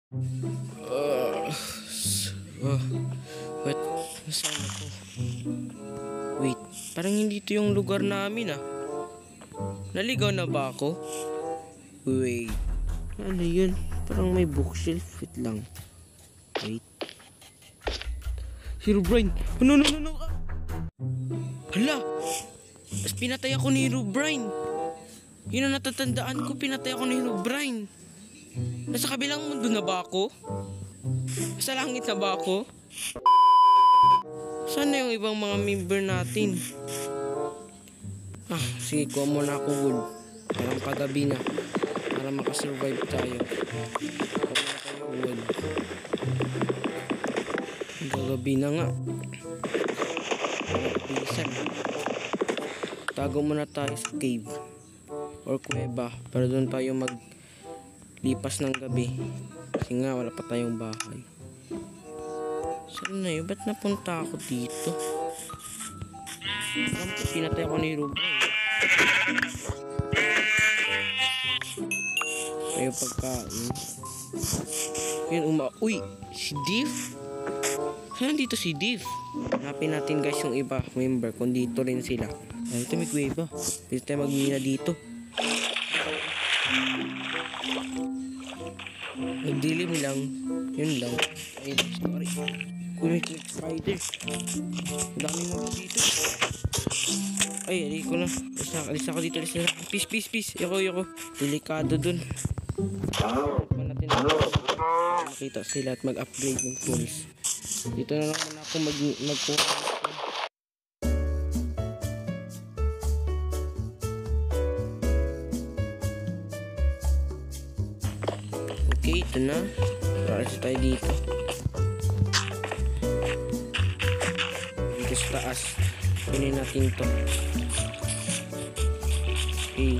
Uh, uh, what? Nasaan ako? Wait, parang hindi ito yung lugar namin ah. Naligaw na ba ako? Wait, ano yun? Parang may bookshelf. Wait lang. Wait. Herobrine! No! Hala! Mas pinatay ako ni Herobrine. Yun ang natatandaan ko, pinatay ako ni Herobrine. Nasa kabilang mundo na ba ako? Sa langit na ba ako? Saan na yung ibang mga member natin? Sige, kuha muna ako wood. Parang pagabi na. Para makasurvive tayo. Kuha muna tayo wood. Gagabi na nga. Bilisan. Tago muna tayo sa cave. Or kuweba. Para doon tayo maglipas ng gabi. Kasi nga wala pa tayong bahay. Saan na yun? Ba't napunta ako dito? Alam ko, pinatay ako ni Herobrine. Kayo pagkain. Yun, uy! Si Div? Saan dito si Div? Hanapin natin guys yung iba member kung dito rin sila. Ay, ito may kuweba. Pwede tayo magmina dito. Nagdilim lang. Yun lang. Ay, sorry. Kulit spider. Ang daming mga dito. Ay, alis ko na. Alis ako dito. Peace. Yoko. Delikado dun. Pa natin makita sila at mag-upgrade ng tools. Dito na naman ako magkuha. Okay, ito na. Alis tayo dito. Dito sa taas. Kunin natin to. Okay.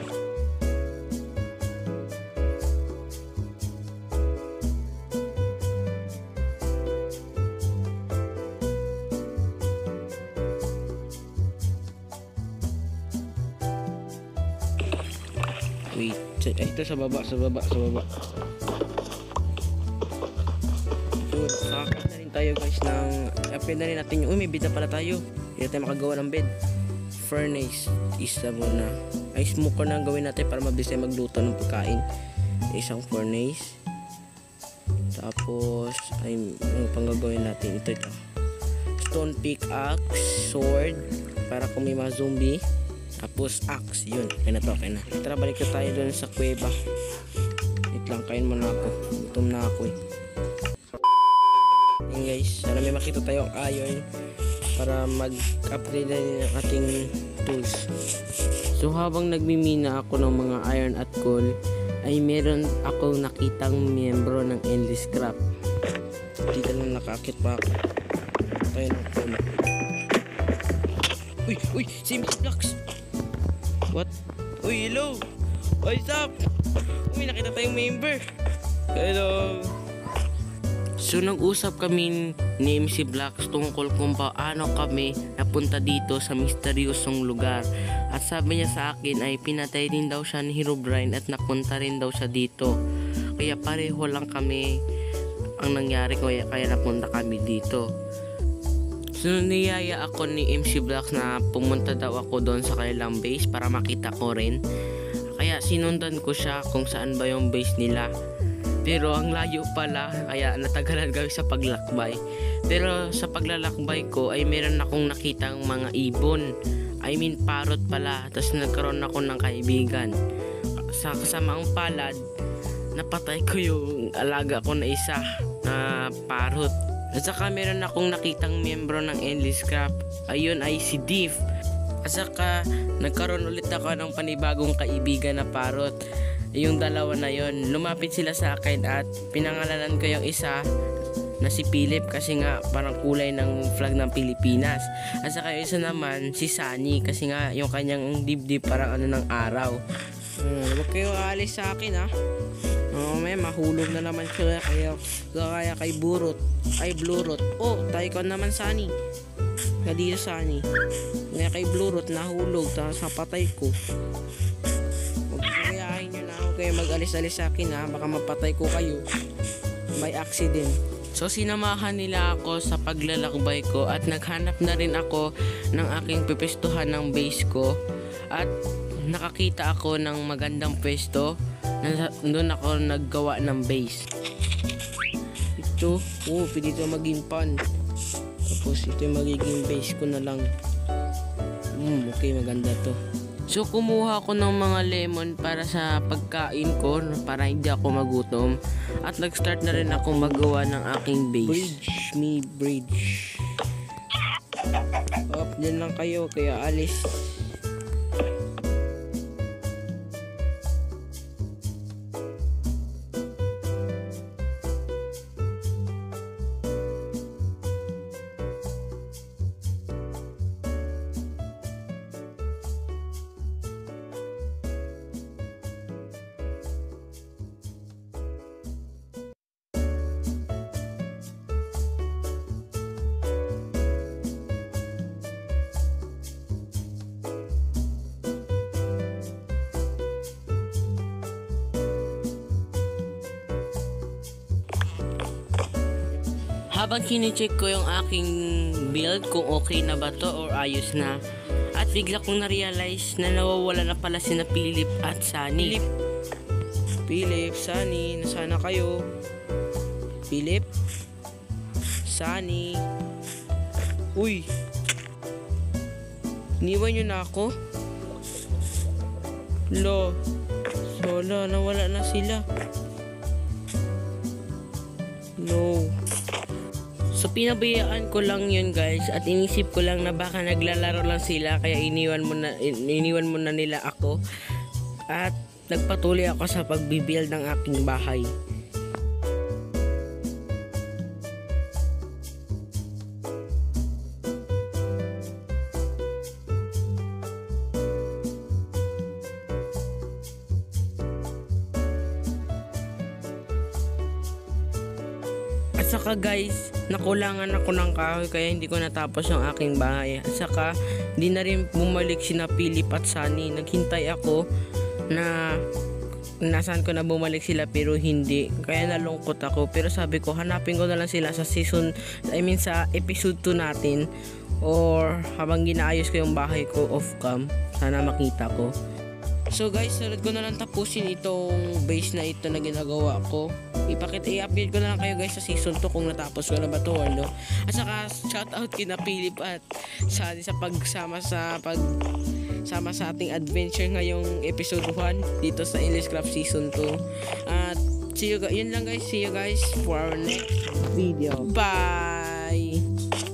Wait. Ito sa baba. Yun, nakakit na rin tayo guys ng upgrade na rin natin yung may bed na pala tayo. Hindi tayo makagawa ng bed. Furnace isa muna. Ay smoker na gawin natin para mabilis tayo magluto ng pagkain. Isang furnace. Tapos ay ano pang gagawin natin? Ito. Stone pickaxe, sword para kung may mga zombie. Tapos axe, yun. Okay na. Tara, balik na tayo doon sa kuweba. Wait lang, kain muna ako. Gutom na ako eh. Yun guys, sana may makita tayong iron para mag-upgrade na rin ang ating tools. So habang nagmimina ako ng mga iron at coal, ay meron akong nakitang miyembro ng Endless Craft. Dito lang nakakit pa ako. Tayo ng coal. Uy! Simple blocks! What? Uy, hello! What's up? Uy, nakita tayong member. Hello! So, nag-usap kami ni MC Blacks tungkol kung paano kami napunta dito sa misteryosong lugar. At sabi niya sa akin ay pinatay din daw siya ni Herobrine at napunta rin daw siya dito. Kaya pareho lang kami ang nangyari kaya napunta kami dito. So, niyaya ako ni MC Blacks na pumunta daw ako doon sa kanilang base para makita ko rin. Kaya sinundan ko siya kung saan ba yung base nila. Pero ang layo pala, kaya natagalan kami sa paglakbay. Pero sa paglalakbay ko ay meron akong nakitang mga ibon. I mean parrot pala. Tapos nagkaroon ako ng kaibigan. Sa kasamaang palad, napatay ko yung alaga ko na isa na parrot. At saka meron akong nakitang miyembro ng Endless Craft. Ayun ay si Div. At saka nagkaroon ulit ako ng panibagong kaibigan na parrot. Yung dalawa na yon, lumapit sila sa akin at pinangalanan ko yung isa na si Philip kasi nga parang kulay ng flag ng Pilipinas. At saka yung isa naman si Sunny kasi nga yung kanyang dibdib parang ano ng araw. Huwag kayo aalis sa akin ha. May mahulog na naman siya kaya kay Burot ay Blurot. Oh, tayo ko naman Sunny. Dito Sunny. Kaya kay Blurot nahulog tapos napatay ko. Huwag kayahin nyo na ako kayo mag-alis-alis sa akin ha. Baka mapatay ko kayo. by accident. So sinamahan nila ako sa paglalakbay ko at naghanap na rin ako ng aking pipestuhan ng base ko. At nakakita ako ng magandang pwesto na doon ako naggawa ng base. Ito, pwede ito maging pan. Tapos ito yung magiging base ko na lang. Okay, maganda to. So kumuha ako ng mga lemon para sa pagkain ko, para hindi ako magutom. At nag-start na rin ako magawa ng aking base. Bridge. Diyan lang kayo, kaya alis. Habang kinicheck ko yung aking build kung okay na ba to or ayos na, at bigla kong na-realize na nawawala na pala sina Philip at Sunny. Philip, Sunny, nasana kayo? Philip? Sunny? Uy! Iniwan nyo na ako? Sola, nawala na sila. No. So pinabayaan ko lang yun guys, at inisip ko lang na baka naglalaro lang sila kaya iniwan mo na nila ako, at nagpatuloy ako sa pagbibuild ng aking bahay. At saka guys, nakulangan ako ng kahoy kaya hindi ko natapos yung aking bahay. At saka, di na rin bumalik sina Philip at Sunny. Naghintay ako na nasaan ko na bumalik sila pero hindi. Kaya nalungkot ako. Pero sabi ko, hanapin ko na lang sila sa sa episode 2 natin. Or habang ginaayos ko yung bahay ko off cam, sana makita ko. So guys, sunod ko na lang tapusin itong base na ito na ginagawa ko. I-update ko na lang kayo guys sa season 2 kung natapos ko na ba ito or no. At saka shoutout kina Philip at Sunny sa pagsama sa ating adventure ngayong episode 1 dito sa Endless Craft season 2. At yun lang guys, see you guys for our next video. Bye!